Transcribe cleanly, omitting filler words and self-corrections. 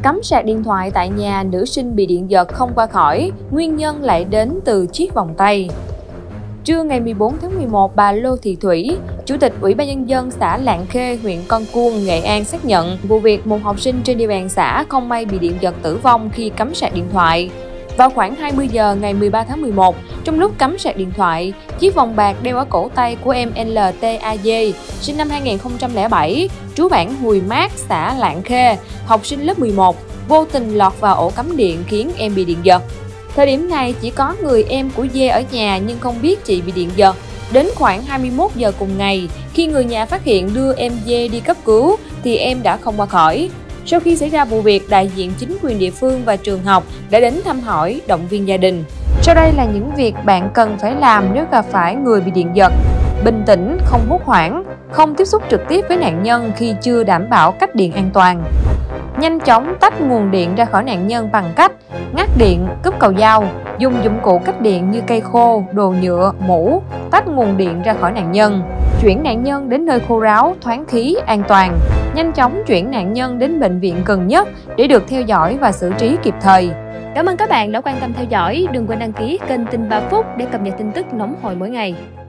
Cắm sạc điện thoại tại nhà, nữ sinh bị điện giật không qua khỏi, nguyên nhân lại đến từ chiếc vòng tay. Trưa ngày 14 tháng 11, bà Lô Thị Thủy, Chủ tịch Ủy ban Nhân dân xã Lạng Khê, huyện Con Cuông, Nghệ An xác nhận vụ việc một học sinh trên địa bàn xã không may bị điện giật tử vong khi cắm sạc điện thoại. Vào khoảng 20 giờ ngày 13 tháng 11, trong lúc cắm sạc điện thoại, chiếc vòng bạc đeo ở cổ tay của em LTAD, sinh năm 2007, trú bản Hùi Mát, xã Lạng Khê, học sinh lớp 11, vô tình lọt vào ổ cắm điện khiến em bị điện giật. Thời điểm này chỉ có người em của Dê ở nhà nhưng không biết chị bị điện giật. Đến khoảng 21 giờ cùng ngày, khi người nhà phát hiện đưa em Dê đi cấp cứu thì em đã không qua khỏi. Sau khi xảy ra vụ việc, đại diện chính quyền địa phương và trường học đã đến thăm hỏi, động viên gia đình. Sau đây là những việc bạn cần phải làm nếu gặp phải người bị điện giật. Bình tĩnh, không hốt hoảng, không tiếp xúc trực tiếp với nạn nhân khi chưa đảm bảo cách điện an toàn. Nhanh chóng tách nguồn điện ra khỏi nạn nhân bằng cách ngắt điện, cúp cầu dao, dùng dụng cụ cách điện như cây khô, đồ nhựa, mũ, tách nguồn điện ra khỏi nạn nhân. Chuyển nạn nhân đến nơi khô ráo, thoáng khí, an toàn. Nhanh chóng chuyển nạn nhân đến bệnh viện gần nhất để được theo dõi và xử trí kịp thời. Cảm ơn các bạn đã quan tâm theo dõi. Đừng quên đăng ký kênh Tin 3 Phút để cập nhật tin tức nóng hổi mỗi ngày.